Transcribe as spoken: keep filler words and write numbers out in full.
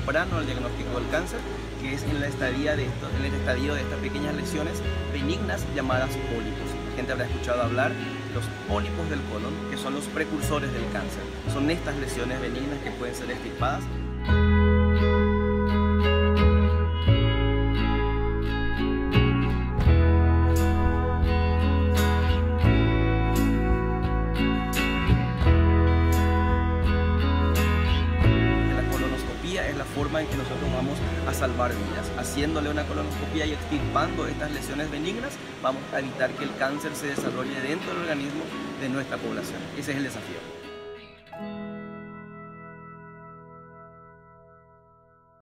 temprano al diagnóstico del cáncer, que es en la estadía de esto, en el estadio de estas pequeñas lesiones benignas llamadas pólipos. La gente habrá escuchado hablar de los pólipos del colon, que son los precursores del cáncer. Son estas lesiones benignas que pueden ser extirpadas. Es la forma en que nosotros vamos a salvar vidas. Haciéndole una colonoscopia y extirpando estas lesiones benignas, vamos a evitar que el cáncer se desarrolle dentro del organismo de nuestra población. Ese es el desafío.